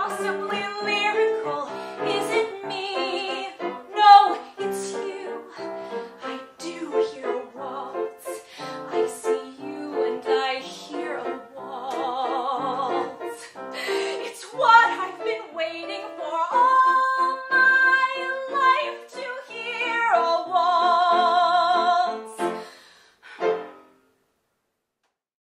impossibly lyrical isn't me. No, it's you. I do hear a waltz. I see you and I hear a waltz. It's what I've been waiting for all